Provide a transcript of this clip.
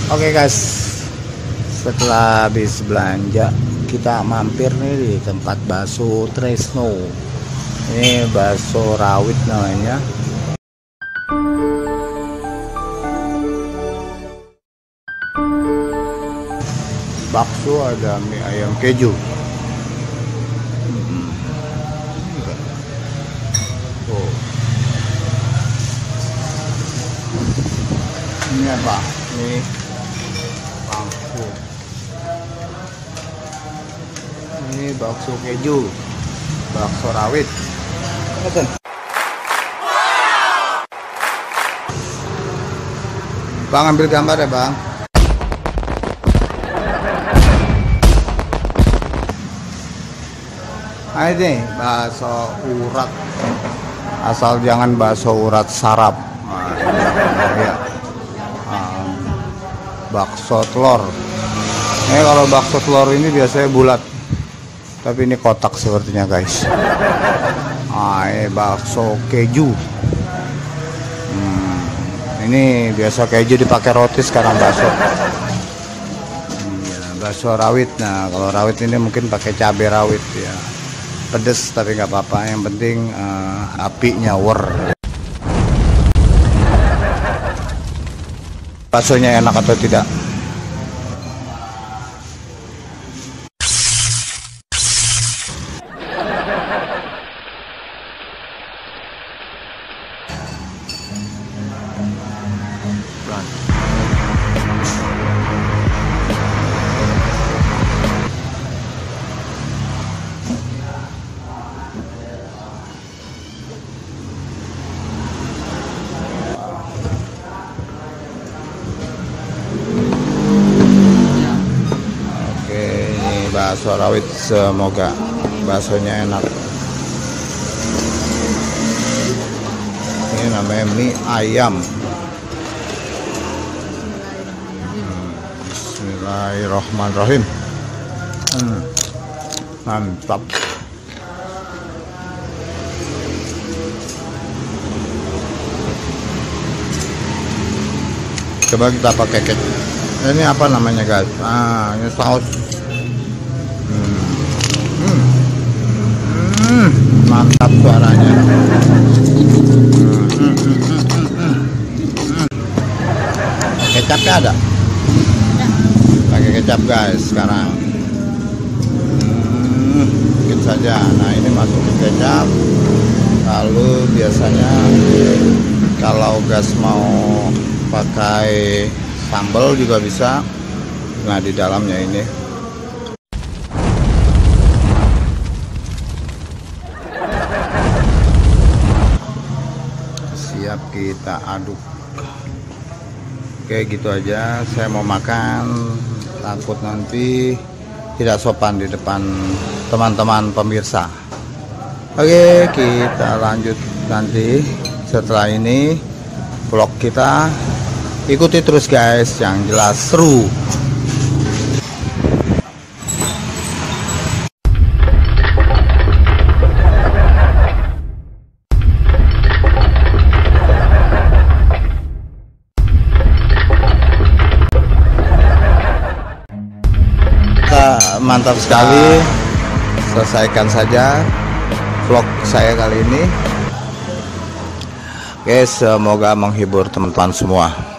Oke guys, setelah habis belanja kita mampir nih di tempat bakso Tresno. Ini bakso rawit namanya. Bakso ada mie ayam keju. Oh. Ini apa? Ini bakso. Ini bakso keju, bakso rawit. Bang, ambil gambar ya bang. Nah, ini bakso urat, asal jangan bakso urat sarap. Nah, ya. Bakso telur. Ini kalau bakso telur ini biasanya bulat, tapi ini kotak sepertinya guys. Ini bakso keju. Ini biasa keju dipakai roti, sekarang bakso. Bakso rawit. Nah kalau rawit ini mungkin pakai cabai rawit ya, pedes tapi nggak apa-apa, yang penting apinya wer. Baksonya enak atau tidak? Bakso rawit, semoga baksonya enak. Ini namanya mie ayam. Bismillahirrahmanirrahim. Mantap. Coba kita pakai kecap. Ini apa namanya guys? Ini saus. Mantap suaranya. Kecapnya ada? Pakai kecap guys sekarang. Sedikit saja. Nah ini masukin kecap. Lalu biasanya kalau gas mau pakai sambal juga bisa. Nah di dalamnya ini siap kita aduk. Oke gitu aja, saya mau makan, takut nanti tidak sopan di depan teman-teman pemirsa. Oke kita lanjut nanti setelah ini vlog kita. Ikuti terus guys, yang jelas seru. Mantap sekali. Selesaikan saja vlog saya kali ini. Oke, semoga menghibur teman-teman semua.